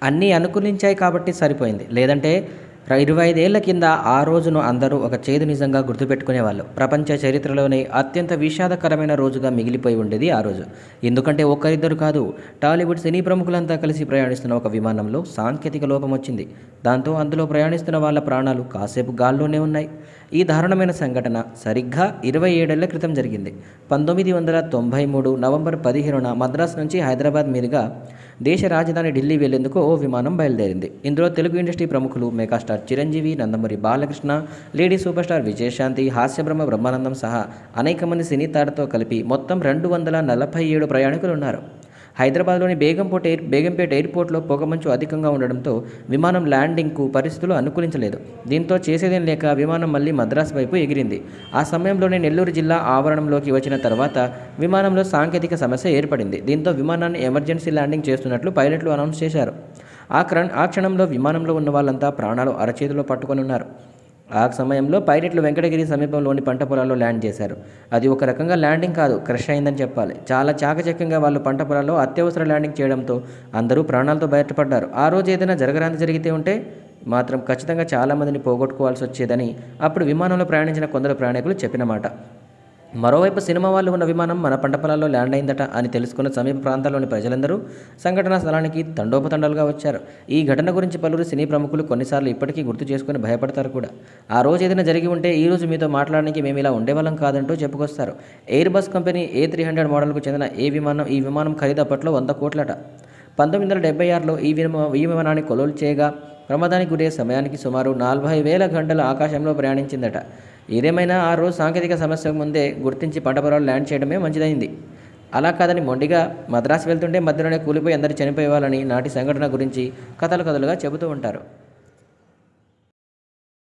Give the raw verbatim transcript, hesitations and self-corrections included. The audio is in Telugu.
అన్నీ అనుకూలించాయి కాబట్టి సరిపోయింది. లేదంటే ర ఇరవై ఐదు ఏళ్ల కింద ఆ రోజును అందరూ ఒక చేదు నిజంగా గుర్తుపెట్టుకునేవాళ్ళు. ప్రపంచ చరిత్రలోనే అత్యంత విషాదకరమైన రోజుగా మిగిలిపోయి ఉండేది ఆ రోజు. ఎందుకంటే ఒక్కరిద్దరు కాదు, టాలీవుడ్ సినీ ప్రముఖులంతా కలిసి ప్రయాణిస్తున్న ఒక విమానంలో సాంకేతిక లోపం వచ్చింది. దాంతో అందులో ప్రయాణిస్తున్న వాళ్ళ ప్రాణాలు కాసేపు గాల్లోనే ఉన్నాయి. ఈ దారుణమైన సంఘటన సరిగ్గా ఇరవై ఏడేళ్ల క్రితం జరిగింది. పంతొమ్మిది వందల తొంభై మూడు నవంబర్ పదిహేనున మద్రాస్ నుంచి హైదరాబాద్ మీదుగా దేశ రాజధాని ఢిల్లీ వెళ్లేందుకు ఓ విమానం బయలుదేరింది. ఇందులో తెలుగు ఇండస్ట్రీ ప్రముఖులు megastar Chiranjeevi, Nandamuri Balakrishna, lady superstar Vijayashanti, హాస్యబ్రహ్మ బ్రహ్మానందం సహా అనేక మంది సినీ తారతో కలిపి మొత్తం రెండు వందల నలభై ఏడు ప్రయాణికులు ఉన్నారు. హైదరాబాద్లోని బేగంపేట ఎయిర్ బేగంపేట ఎయిర్పోర్ట్లో పొగమంచు అధికంగా ఉండడంతో విమానం ల్యాండింగ్కు పరిస్థితులు అనుకూలించలేదు. దీంతో చేసేదేం లేక విమానం మళ్లీ మద్రాసు వైపు ఎగిరింది. ఆ సమయంలోనే నెల్లూరు జిల్లా ఆవరణంలోకి వచ్చిన తర్వాత విమానంలో సాంకేతిక సమస్య ఏర్పడింది. దీంతో విమానాన్ని ఎమర్జెన్సీ ల్యాండింగ్ చేస్తున్నట్లు పైలట్లు అనౌన్స్ చేశారు. ఆ క్ర ఆ క్షణంలో విమానంలో ఉన్న వాళ్ళంతా ప్రాణాలు అరచేతిలో పట్టుకొని ఉన్నారు. ఆ సమయంలో పైలట్లు వెంకటగిరి సమీపంలోని పంట పొలాల్లో ల్యాండ్ చేశారు. అది ఒక రకంగా ల్యాండింగ్ కాదు, క్రష్ అయిందని చెప్పాలి. చాలా చాకచక్యంగా వాళ్ళు పంట పొలాల్లో అత్యవసర ల్యాండింగ్ చేయడంతో అందరూ ప్రాణాలతో బయటపడ్డారు. ఆ రోజు ఏదైనా జరగరాంది జరిగితే ఉంటే మాత్రం ఖచ్చితంగా చాలామందిని పోగొట్టుకోవాల్సి వచ్చేదని అప్పుడు విమానంలో ప్రయాణించిన కొందరు ప్రయాణికులు చెప్పిన మాట. మరోవైపు సినిమా వాళ్ళు ఉన్న విమానం మన పంట పొలాల్లో ల్యాండ్ అయిందట అని తెలుసుకున్న సమీప ప్రాంతాల్లోని ప్రజలందరూ సంఘటనా స్థలానికి తండోపతండాలుగా వచ్చారు. ఈ ఘటన గురించి పలువురు సినీ ప్రముఖులు కొన్నిసార్లు ఇప్పటికీ గుర్తు చేసుకుని భయపడతారు కూడా. ఆ రోజు ఏదైనా జరిగి ఉంటే ఈ రోజు మీతో మాట్లాడడానికి మేము ఇలా ఉండేవాళ్ళం కాదంటూ చెప్పుకొస్తారు. Airbus company A three hundred మోడల్కు చెందిన ఏ విమానం ఈ విమానం ఖరీదు అప్పట్లో వంద కోట్లట. పంతొమ్మిది వందల డెబ్బై ఆరులో ఈ విమా ఈ విమానాన్ని కొనుగోలు చేయగా ప్రమాదానికి గురే సమయానికి సుమారు నలభై వేల గంటలు ఆకాశంలో ప్రయాణించిందట. ఏదేమైనా ఆ రోజు సాంకేతిక సమస్య ముందే గుర్తించి పంట పొలాలు ల్యాండ్ చేయడమే మంచిదైంది. అలా కాదని మొండిగా మద్రాసు వెళ్తుంటే మధ్యలోనే కూలిపోయి అందరూ చనిపోయేవాళ్ళని నాటి సంఘటన గురించి కథలు కథలుగా చెబుతూ ఉంటారు.